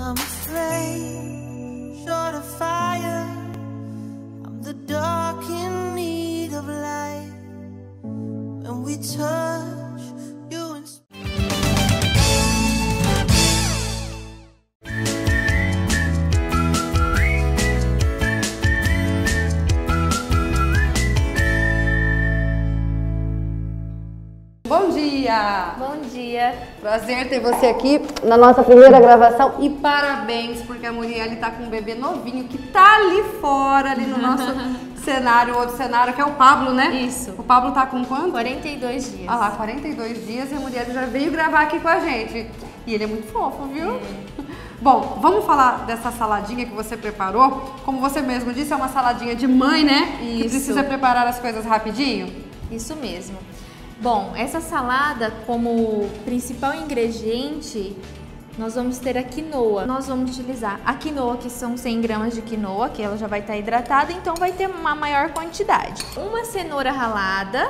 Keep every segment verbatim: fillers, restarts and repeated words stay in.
I'm a flame, short of fire. I'm the dark in need of light. When we touch, you and Bom dia! Bom dia! Prazer ter você aqui na nossa primeira gravação e parabéns porque a Murielle tá com um bebê novinho que tá ali fora, ali no nosso cenário, outro cenário, que é o Pablo, né? Isso. O Pablo tá com quanto? quarenta e dois dias. Ah lá, quarenta e dois dias e a Murielle já veio gravar aqui com a gente. E ele é muito fofo, viu? É. Bom, vamos falar dessa saladinha que você preparou. Como você mesmo disse, é uma saladinha de mãe, né? Isso. Que precisa preparar as coisas rapidinho. Isso mesmo. Bom, essa salada, como principal ingrediente, nós vamos ter a quinoa. Nós vamos utilizar a quinoa, que são cem gramas de quinoa, que ela já vai estar hidratada, então vai ter uma maior quantidade. Uma cenoura ralada.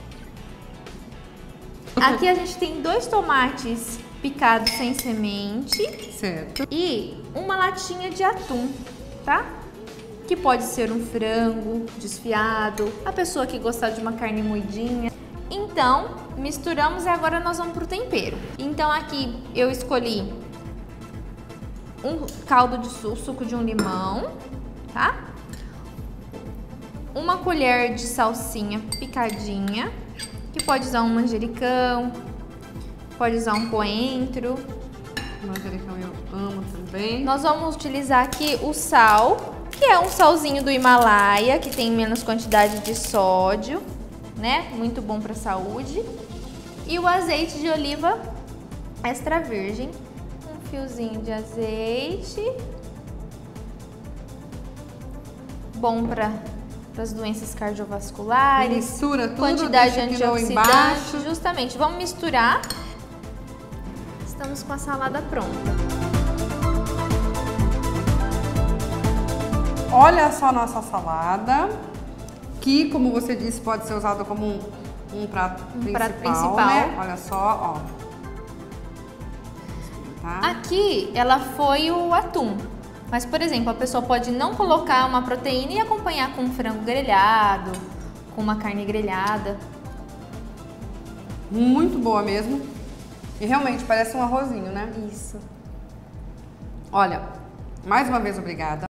Aqui a gente tem dois tomates picados sem semente. Certo. E uma latinha de atum, tá? Que pode ser um frango desfiado, a pessoa que gostar de uma carne moidinha. Então, misturamos e agora nós vamos pro tempero. Então aqui eu escolhi um caldo de suco, suco de um limão, tá? Uma colher de salsinha picadinha, que pode usar um manjericão, pode usar um coentro. Manjericão eu amo também. Nós vamos utilizar aqui o sal, que é um salzinho do Himalaia, que tem menos quantidade de sódio, né? Muito bom para a saúde. E o azeite de oliva extra virgem, um fiozinho de azeite, bom para as doenças cardiovasculares. Mistura tudo, quantidade antioxidante embaixo. Justamente, vamos misturar. Estamos com a salada pronta. Olha só a nossa salada, que, como você disse, pode ser usado como um, um prato um principal, prato principal. né? Olha só, ó. Tá? Aqui, ela foi o atum. Mas, por exemplo, a pessoa pode não colocar uma proteína e acompanhar com um frango grelhado, com uma carne grelhada. Muito boa mesmo. E realmente parece um arrozinho, né? Isso. Olha, mais uma vez obrigada.